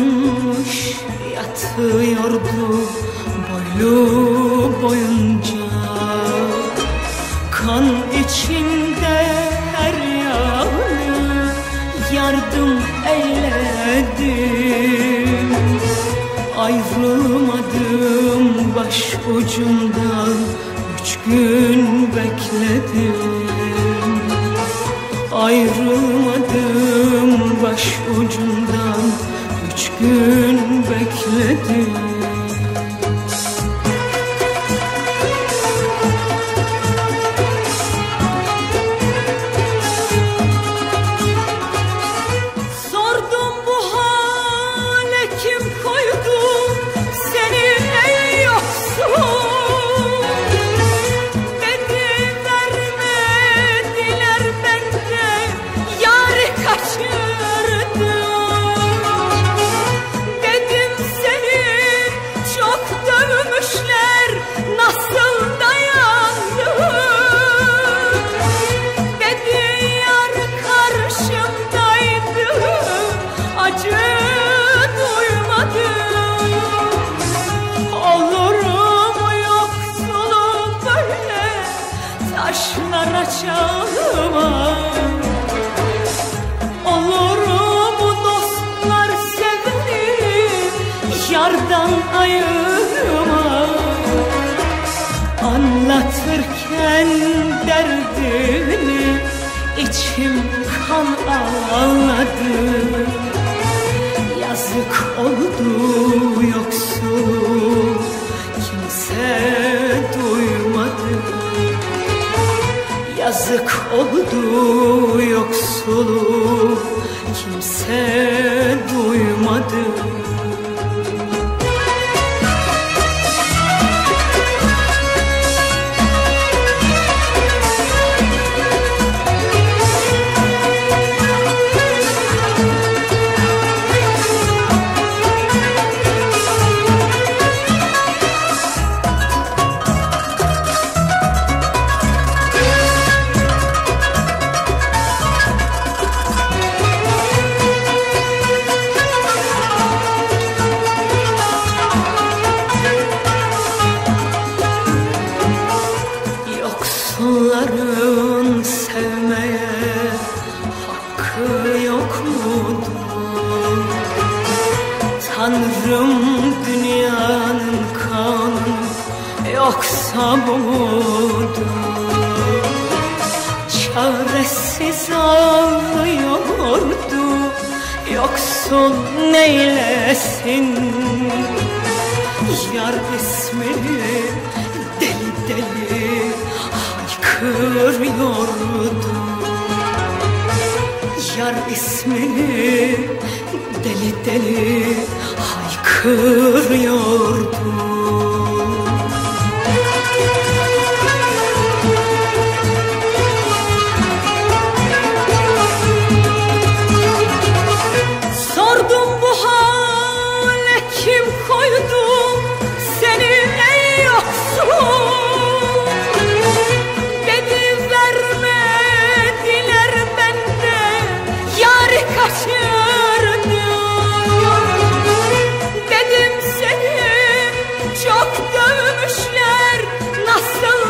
uzanmış yatıyordu boylu boyunca. Kan içinde her yanı yardım eyledim. Ayrılmadım başucundan, 3 gün bekledim. Ayrılmadım başucundan, 3 gün bekledim. Taşlara çalma, olur mu dostlar severim, yardan ayırma. Anlatırken derdini içim kan ağladı. Yazık oldu yoksul, kimse duymadı. Yazık oldu yoksulu, kimse duymadı. Yoksulların sevmeye hakkı yok mudur? Tanrım dünyanın kanı yoksa bu mudur? Çaresiz ağlıyordu, yoksul neylesin? Yar ismini deli deli haykırıyordu. Yar ismini deli deli haykırıyordu. Sordum bu hale kim koydu seni ey yoksul? Dedi vermediler bende, yâri kaçırdım. Dedim seni çok dövmüşler, nasıl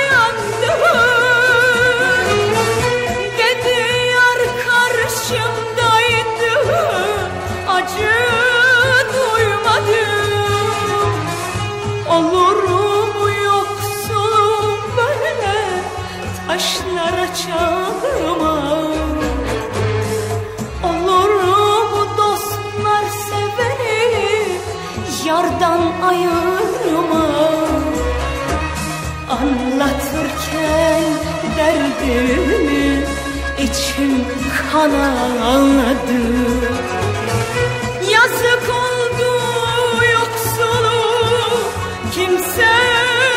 dayandın? Dedi yar karşımdaydı, acı duymadım. Olur mu yoksulum böyle taşlara çalma? Olur mu dostlar seveni yardan ayırma? Anlatırken derdimi içim kan ağladı. Yazık oldu yoksulu, kimse